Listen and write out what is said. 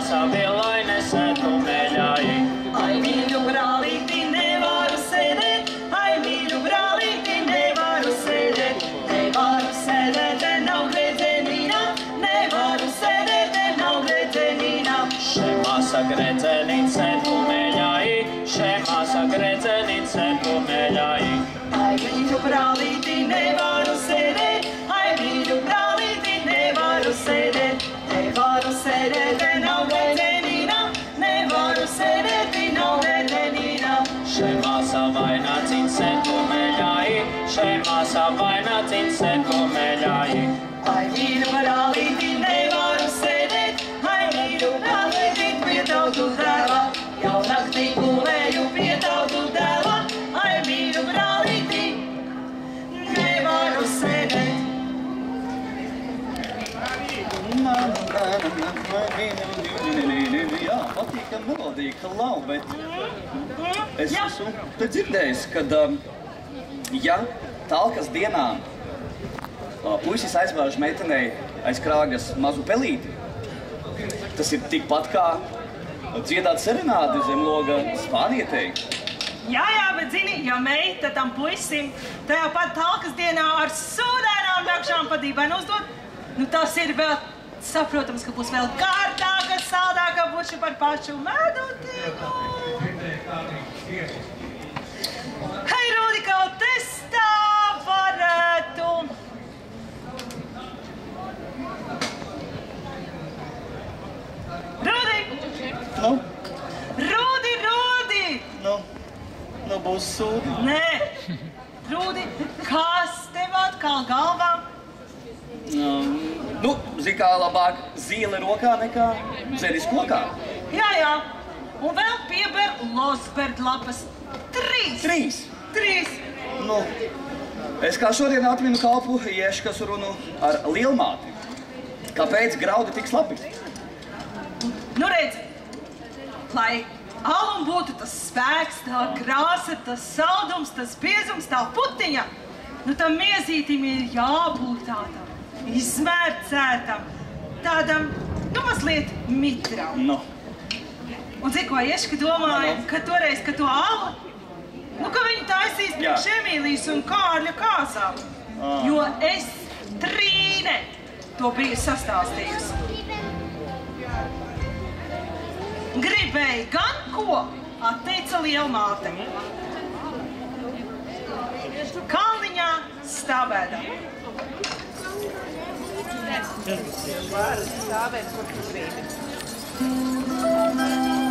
māsā vielaine sētu meļai. Ai, mīļu brālīti, nevaru sēdēt, ai, mīļu brālīti, nevaru sēdēt, nevaru sēdēt, te nav grēdzenīna, nevaru sēdēt, te nav grēdzenīna. Še māsa grēdzenīt sētu meļai, še māsa grēdzenīt sētu meļai. Ai, mīļu brālīti, nevaru sēdēt, ai, mīļu brālīti, nevaru sēdēt, nevaru sēdēt, te nav grēdzenīna, nevaru sēdēt, te nav grēdzenīna. Še māsa vaina cīn sētu meļai, še māsa vaina cīn sētu meļai. Ai, mīļu brālīti, nevaru sēdēt, ai, mīļu brālīti, pie tautu dēla, jau naktī gulēju pie tautu dēla, ai, mīļu brālīti, nevaru sēdēt. Jā, patīkam melodija, klau, bet es esmu te dzirdējis, kad, ja talkas dienā puisis aizvāž meitenei aiz krāgas mazu pelīti, tas ir tikpat kā dziedāt serenādi zem loga spānietei. Jā, bet zini, ja meita tam puisim tajā pat talkas dienā ar sūdēnām dakšām padībai uzdod, nu tas ir vēl saprotams, ka būs vēl kārtāka, saldāka buša par pašu medutību. Hei, Rūdi, kaut es tā varētu. Rūdi! Nu, Rūdi! nu būs sūdi. Nē! Rūdi, kas tev atkal galvā? Nu, zin kā labāk zīle rokā nekā dzeris kokā. Jā, un vēl pieber losberd lapas. 3! Nu, es kā šodien atminu kalpu Ieškas runu ar lielmāti. Kāpēc graudi tik slapi? Nu redz, lai alum būtu tas spēks, tā krāsa, tas saldums, tas biezums, tā putiņa, nu tam miezītim ir jābūt tādam izmērcētam, tādam, nu mazliet mitram. Nu. Un zini, ko Ieška domāja, ka toreiz, ka to alu, nu, ka viņi taisīs priekš Emīlijas un Kārļa kāzām. Jo es Trīne to biju sastāstījusi. Gribēju gan ko, atteica lielmāte. Kalniņā stāvēdama. Var stāvēt, kur tu gribi.